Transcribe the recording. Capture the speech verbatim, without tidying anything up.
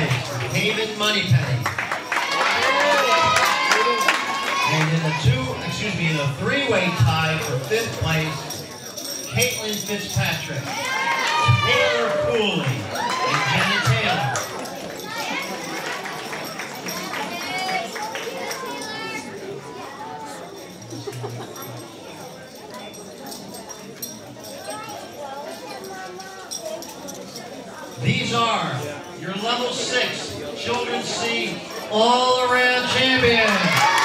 place, Haven Moneypenny. And in the two, excuse me, in the three-way tie for fifth place, Caitlin Fitzpatrick, Taylor Cooley, and Jenna Taylor. These are your level six Children's C all-around champions.